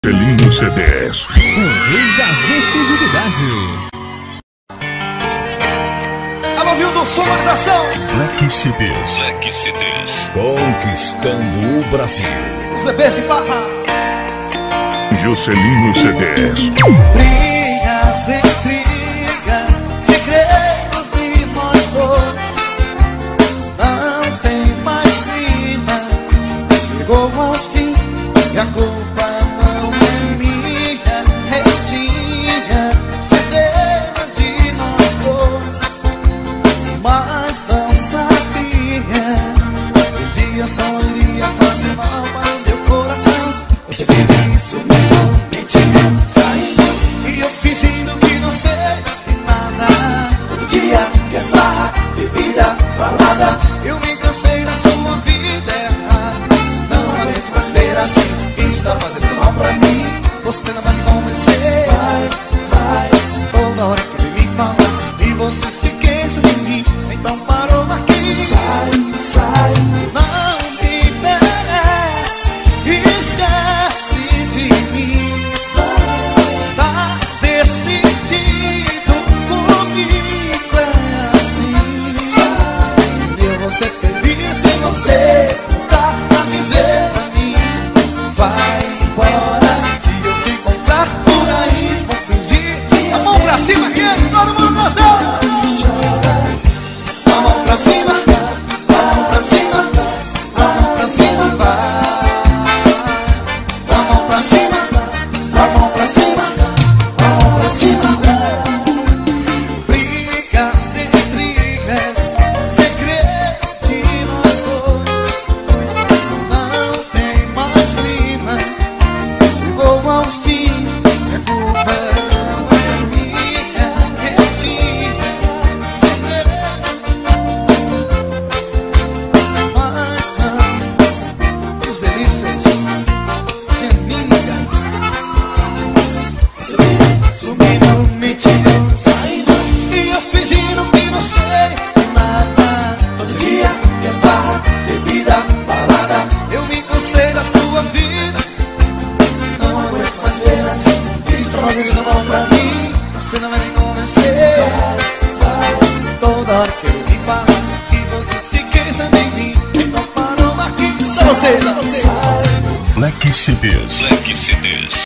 Selinho CDs, o rei das exclusividades. Alô, Milton, sonorização. Black CDs, conquistando o Brasil. Os bebês de farra. Juscelino CDs. Brigas, intrigas, segredos de nós dois. Não tem mais clima. Chegou ao fim e a culpa não é minha. Eu tinha certeza de nós dois, mas não sabia. O dia só ia fazer mal para o meu coração. Você vive isso, mentindo, saindo, e eu fingindo que não sei de nada. Todo dia quer farra, bebida, balada. Eu me cansei da sua vida errada. Não aguento mais ver assim, isso tá fazendo mal pra mim. Você não vai me convencer. Vai, toda hora que ele me fala e você se queixa de mim. Então parou aqui. Sai, não me merece. Esquece de mim. Tá decidido comigo, é assim. Eu vou ser feliz se você tá pra viver pra mim. Vai embora, se eu te encontrar por aí, vou fingir. A mão pra cima, aqui, todo mundo cantando. A mão pra cima, a mão pra cima, a mão pra cima, vai. A mão pra cima, a mão pra cima, a mão pra cima. Brigas, intrigas, segredos de nós dois. Não tem mais clima. Chegou ao fim, a culpa não é minha. Eu tinha certeza, mas não. Os delícias de amigas. Sumindo, mentindo, saindo, e eu fingindo que não sei nada. Todo dia quer farra, bebida, balada. Eu me cansei da sua vida. Não aguento mais ver assim. Isso tá fazendo mal pra mim. Você não vai me convencer. Vai, toda hora que ele me fala que você se queixa de mim. Então parou aqui. Só vocês. Black CDs.